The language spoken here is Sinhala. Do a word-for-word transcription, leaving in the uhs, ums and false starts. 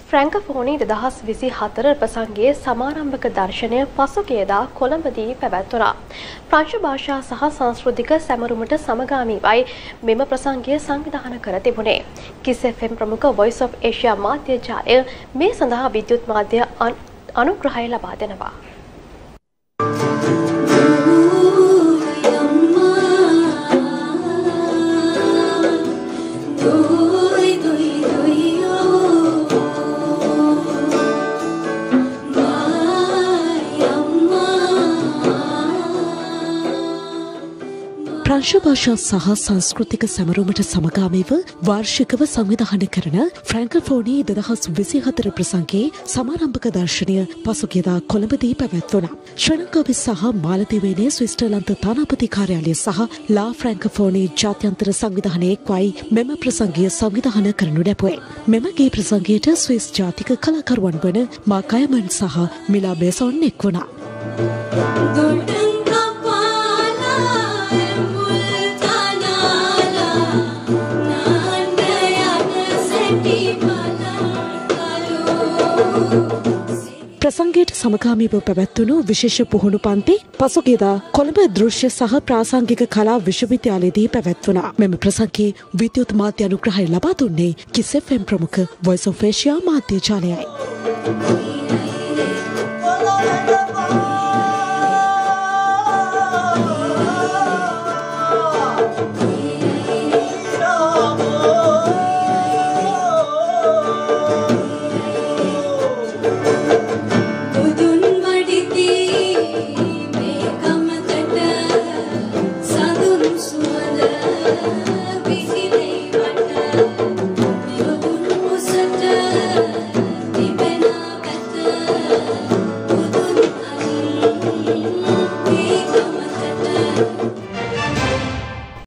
ෆ්‍රැන්කෆෝනි දෙදහස් විසිහතර ප්‍රසංගයේ සමාරම්භක දර්ශනය පසුගියදා කොළඹදී පැවැත්වුණා. ප්‍රංශ භාෂා සහ සංස්කෘතික සැමරුමට සමගාමීවයි මෙම ප්‍රසංගය සංවිධානය කර තිබුණේ. කිස් එෆ් එම් ප්‍රමුඛ වොයිස් ඔෆ් ඒෂියා මාධ්‍ය ජාලය මේ සඳහා විද්‍යුත් මාධ්‍ය අනුග්‍රහය ලබා දෙනවා. ප්‍රංශ භාෂා සහ සංස්කෘතික සැමරුමට සමගාමීව වාර්ෂිකව සංවිධානය කරන ෆ්‍රැන්කෆෝනි දෙදහස් විසිහතර ප්‍රසංගයේ සමාරම්භක දර්ශනය පසුගියදා කොළඹදී පැවැත්වුණා. ශ්‍රී ලංකාවේ සහ මාලදීවයිනේ ස්විට්සර්ලන්ත තානාපති කාර්යාලය සහ ලා ෆ්‍රැන්කෆෝනි ජාත්‍යන්තර සංවිධානයේ එක්වයි මෙම ප්‍රසංගය සංවිධානය කරනු ලැබුවේ. මෙම ගී ප්‍රසංගයට ස්විස් ජාතික කලාකරුවන් වන මාක් අයමන් සහ මිලා බේසොන් එක් වුණා. ප්‍රසංගයට සමගාමීව පැවැත්වුණු විශේෂ පුහුණු පන්ති පසුගියදා කොළඹ දෘශ්‍ය සහ ප්‍රාසංගික කලා විශ්වවිද්‍යාලයේදී පැවැත්වුණා. මෙම ප්‍රසංගයේ විද්‍යුත් මාධ්‍ය අනුග්‍රහය ලබා දුන්නේ කිස් එෆ් එම් ප්‍රමුඛ වොයිස් ඔෆ් ඒෂියා මාධ්‍ය ජාලයයි. Thank you.